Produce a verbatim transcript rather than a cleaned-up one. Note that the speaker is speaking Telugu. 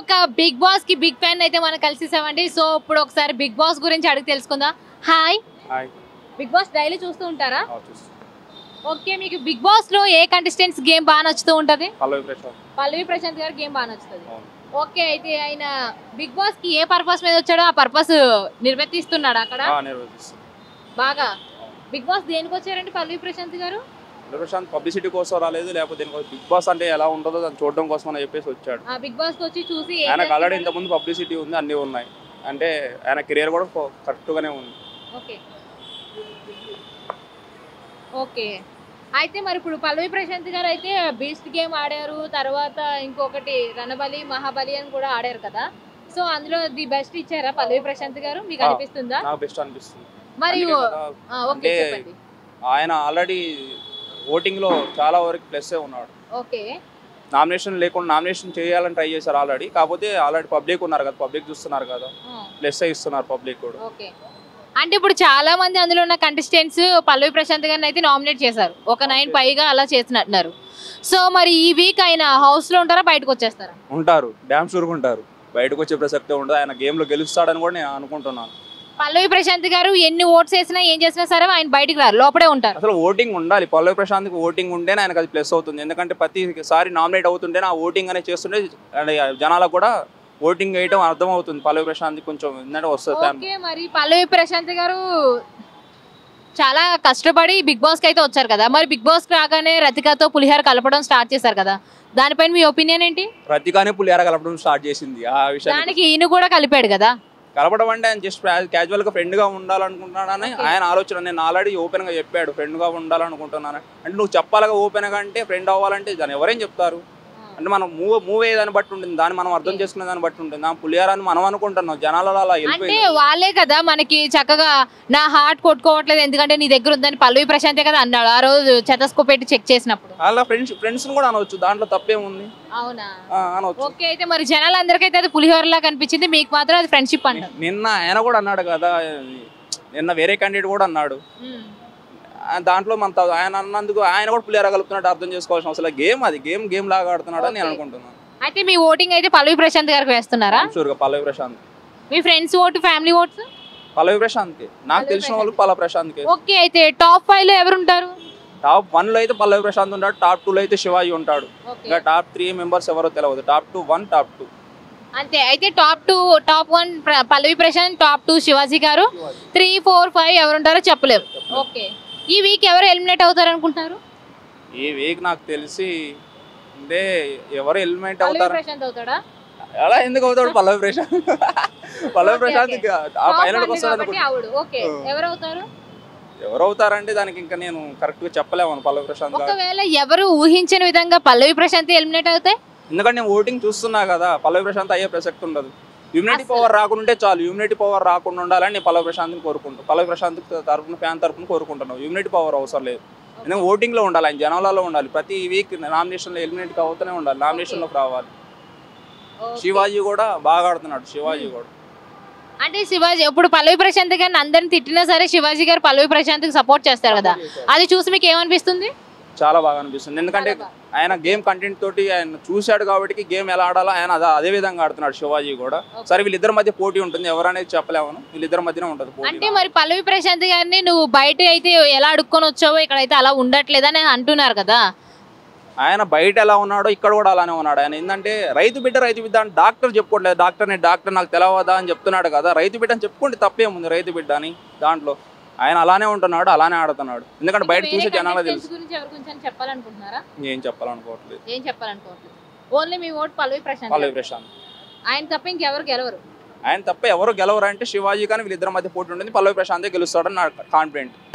ఒక బిగ్ బాస్ కి బిగ్ ఫ్యాన్ అయితే మనం కలిసేసామండి. సో ఇప్పుడు ఒకసారి బిగ్ బాస్ గురించి అడిగి తెలుసుకుందాం. Hi hi. Big boss daily చూస్తూ ఉంటారా? ఆ, చూస్తాను. ఓకే, మీకు బిగ్ బాస్ లో ఏ కంటెస్టెంట్స్ గేమ్ బాగా నచ్చుతూ ఉంటది? పల్లవి ప్రశాంత్. పల్లవి ప్రశాంత్ గారి గేమ్ బాగా నచ్చుతుంది. అవును. ఓకే, అయితే ఆయన బిగ్ బాస్ కి ఏ పర్పస్ మీద వచ్చాడో ఆ పర్పస్ నిర్వర్తిస్తున్నాడు అక్కడ ఆ, నిర్వహిస్తాను. బాగా. బిగ్ బాస్ దేనికి వచ్చారండి పల్లవి ప్రశాంత్ గారు? పల్లవి ప్రశాంత్ పబ్లిసిటీ కోసం రాలేదు, లేకపోతే దేనికోసం బిగ్ బాస్ అంటే ఎలా ఉంటుందో దాన్ని చూడడం కోసం అని చెప్పేసి వచ్చాడు. ఆ బిగ్ బాస్ కి వచ్చి చూసి ఏం ఆయనకు ఆల్రెడీ చేస్తున్నారు? ఇంతకుముందు పబ్లిసిటీ ఉంది, అన్నీ ఉన్నాయి. అంటే ఆయన కెరియర్ కూడా కరెక్ట్ గానే ఉంది. ఓకే ఓకే అయితే మరి ఇప్పుడు పల్లవి ప్రశాంత్ గారు అయితే బీస్ట్ గేమ్ ఆడారు, తర్వాత ఇంకొకటి రణబలి మహాబలి అని కూడా ఆడారు కదా. సో అందులో ది బెస్ట్ ఇచ్చారా పల్లవి ప్రశాంత్ గారు, మీకు ఆ, అనిపిస్తుందా? నాకు బెస్ట్ అనిపిస్తుంది. మరియు అందుకే కదా, ఆ, ఓకే అంటే చెప్పండి. ఆయన ఆల్రెడీ ఓటింగ్ లో చాలా వరకు ప్లస్ ఉన్నాడు. ఓకే నామినేషన్ లేకుండా నామినేషన్ చేయాలని ట్రై చేశారు ఆల్రెడీ. కాకపోతే ఆల్రెడీ పబ్లిక్ ఉన్నారు కదా, పబ్లిక్ చూస్తున్నారు కదా, ఆ, ప్లస్ ఇస్తున్నారు పబ్లిక్ కూడా. ఓకే అంటే ఇప్పుడు చాలా మంది అందులో ఉన్న కంటెస్టెంట్స్ పల్లవి ప్రశాంత్ గారిని అయితే నామినేట్ చేశారు, ఒక నైన్ పైగా అలా చేసినట్టున్నారు. సో మరి ఈ వీక్ ఆయన హౌస్ లో ఉంటారా, బయటకు వచ్చేస్తారా? ఉంటారు, డ్యామ్ షూర్గా ఉంటారు. బయటకు వచ్చే ప్రసక్తే ఉండదు. ఆయన గేమ్ లో గెలుస్తాడని కూడా నేను అనుకుంటున్నాను. పల్లవి ప్రశాంత్ గారు ఎన్ని ఓట్స్ వేసినా ఏం చేసినా సరే ఆయన బయటికి రారు, లోపడే ఉంటారు. అసలు ఓటింగ్ ఉండాలి. పల్లవి ప్రశాంత్కి ఓటింగ్ ఉంటేనే ఆయనకు అది ప్లస్ అవుతుంది. ఎందుకంటే ప్రతిసారి నామినేట్ అవుతుంటేనే ఆ ఓటింగ్ అనేది చేస్తుంటే జనాలకు కూడా ఓటింగ్ వేయడం అర్థం అవుతుంది. పల్లవి ప్రశాంత్ కొంచెం ఏంటంటే వస్తుంది. ఓకే, మరి పల్లవి ప్రశాంత్ గారు చాలా కష్టపడి బిగ్ బాస్ కి అయితే వచ్చారు కదా, మరి బిగ్ బాస్ కి రాగానే రతికతో పులిహార కలపడం స్టార్ట్ చేశారు కదా, దానిపైన మీ ఒపీనియన్ ఏంటి? రతికానే పులిహార కలపడం స్టార్ట్ చేసింది. ఆ విషయం దానికి ఈయన కూడా కలిపాడు కదా. కలపడం అంటే ఆయన జస్ట్ క్యాజువల్ గా ఫ్రెండ్ గా ఉండాలనుకుంటున్నాడని ఆయన ఆలోచన. నేను ఆల్రెడీ ఓపెన్ గా చెప్పాడు, ఫ్రెండ్ గా ఉండాలనుకుంటున్నాను అంటే. నువ్వు చెప్పాలిగా ఓపెన్ గా, అంటే ఫ్రెండ్ అవ్వాలంటే దాన్ని ఎవరేం చెప్తారు అంటే మనం మూవ్ మూవ్ అయ్యేదాన్ని బట్టి ఉంటుంది, దాన్ని మనం అర్థం చేసుకునే దాన్ని బట్టి ఉంటుంది. ఆ పులిహార అని మనం అనుకుంటున్నాం, జనాలలో అలా అంటే వెళ్ళిపోయింది. వాళ్ళే కదా మనకి చక్కగా నా హార్ట్ కొట్టుకోవట్లేదు ఎందుకంటే నీ దగ్గర ఉందని పల్లవి ప్రశాంతే కదా అన్నాడు ఆ రోజు చెతస్కో పెట్టి చెక్ చేసినప్పుడు. అలా ఫ్రెండ్స్ ఫ్రెండ్స్ కూడా అనవచ్చు, దాంట్లో తప్పేముంది. అవునా? అనవచ్చు. ఓకే, అయితే మరి జనాలందరికైతే అది పులిహోరలా కనిపించింది, మీకు మాత్రం అది ఫ్రెండ్షిప్ అంటారు. నిన్న ఆయన కూడా అన్నాడు కదా, నిన్న వేరే క్యాండిడేట్ కూడా అన్నాడు. దాంట్లో మన ఆయన అన్నందుకు ఆయన కూడా పులిహార కలుపుతున్నట్టు అర్థం చేసుకోవాల్సిన అవసరం. గేమ్ అది గేమ్ గేమ్ లాగా ఆడుతున్నాడు అని నేను అనుకుంటున్నాను. అయితే మీ ఓటింగ్ అయితే పల్లవి ప్రశాంత్ గారికి వేస్తున్నారా? షూర్గా పల్లవి ప్రశాంత్. మీ friends vote, family votes? Pallavi ప్రశాంత్కి. నాకు తెలిసిన వాళ్ళు పల్లవి ప్రశాంత్కి. ఓకే, అయితే టాప్ ఫైవ్ లో ఎవరు ఉంటారు? టాప్ వన్ లో అయితే పల్లవి ప్రశాంత్ ఉంటాడు, టాప్ టూ లో అయితే శివాజీ ఉంటాడు. ఇంకా టాప్ త్రీ మెంబర్స్ ఎవరో తెలియదు. Top two one top two అంతే. అయితే top two top one Pallavi Prashanth, top two Shivaji గారు, త్రీ ఫోర్ ఫైవ్ ఎవరు ఉంటారో చెప్పలేము. ఓకే, ఈ వీక్ ఎవరు ఎలిమినేట్ అవుతారు అనుకుంటున్నారు? ఈ వీక్ నాకు తెలిసి అంటే ఎవరు ఎలిమినేట్ అవుతారు. ప్రశాంత్ అవుతాడా? అలా ఎందుకు అవుతాడు పల్లవి ప్రశాంత్? పల్లవి ప్రశాంత్ ఫైనల్కి వస్తాడు. ఓకే, ఎవరు అవుతారు? ఎవరు అవుతారంటే దానికి ఇంకా నేను కరెక్ట్ గా చెప్పలేము. పల్లవి ప్రశాంత్ ఒకవేళ ఎవరు ఊహించిన విధంగా పల్లవి ప్రశాంత్ ఎలిమినేట్ అవుతాయి, ఎందుకంటే నేను ఓటింగ్ చూస్తున్నా కదా, పల్లవి ప్రశాంత్ అయ్యే ప్రసక్తి ఉండదు. ఇమ్యూనిటీ పవర్ రాకుంటే చాలు. ఇమ్యూనిటీ పవర్ రాకుండా ఉండాలని నేను పల్లవి ప్రశాంత్ని కోరుకుంటాను. పల్లవి ప్రశాంత్ తరఫున ఫ్యాన్ తరఫున కోరుకుంటున్నాను. ఇమ్యూనిటీ పవర్ అవసరం లేదు, ఎందుకంటే ఓటింగ్ లో ఉండాలి, ఆయన జనాలలో ఉండాలి. ప్రతి వీక్ నామినేషన్ లో ఎలిమినేట్ అవుతూనే ఉండాలి, నామినేషన్ లోకి రావాలి. శివాజీ కూడా బాగా ఆడుతున్నాడు. శివాజీ కూడా అంటే శివాజీ ఇప్పుడు పల్లవి ప్రశాంత్ గారిని అందరిని తిట్టినా సరే శివాజీ గారు పల్లవి ప్రశాంత్ కి సపోర్ట్ చేస్తారు కదా, అది చూసి మీకు ఏమనిపిస్తుంది? చాలా బాగా అనిపిస్తుంది. ఎందుకంటే ఆయన గేమ్ కంటెంట్ తోటి ఆయన చూశాడు కాబట్టి గేమ్ ఎలా ఆడాలో ఆయన అదే విధంగా ఆడుతున్నాడు. శివాజీ కూడా. సరే వీళ్ళిద్దరి మధ్య పోటీ ఉంటుంది, ఎవరనేది చెప్పలేము, వీళ్ళిద్దరి మధ్యనే ఉంటుంది పోటీ. అంటే మరి పల్లవి ప్రశాంత్ గారిని నువ్వు బయట అయితే ఎలా అడుక్కొని వచ్చావో ఇక్కడైతే అలా ఉండట్లేదని అంటున్నారు కదా. ఆయన బయట ఎలా ఉన్నాడో ఇక్కడ కూడా అలానే ఉన్నాడు. ఆయన ఏంటంటే రైతు బిడ్డ రైతు బిడ్డ అని డాక్టర్ చెప్పుకోవట్లేదు. డాక్టర్ నేను డాక్టర్ నాకు తెలవదా అని చెప్తున్నాడు కదా. రైతు బిడ్డ అని చెప్పుకుంటే తప్పేముంది రైతు బిడ్డ అని. దాంట్లో ఆయన అలానే ఉంటున్నాడు, అలానే ఆడుతున్నాడు. ఎందుకంటే బయట చూసే జనాలు తెలుసు. ఏం చెప్పాలనుకోవట్లేదు ఏం చెప్పాలనుకోవట్లేదు ఓన్లీ మీ ఓట్ పల్లవి ప్రశాంత్. పల్లవి ప్రశాంత్ ఆయన తప్ప ఇంకెవరు గెలవరు. ఆయన తప్ప ఎవరు గెలవరు అంటే శివాజీ కానీ వీళ్ళిద్దరి మధ్య పోటీ ఉంటుంది. పల్లవి ప్రశాంతే గెలుస్తాడని నా కాన్ఫిడెంట్.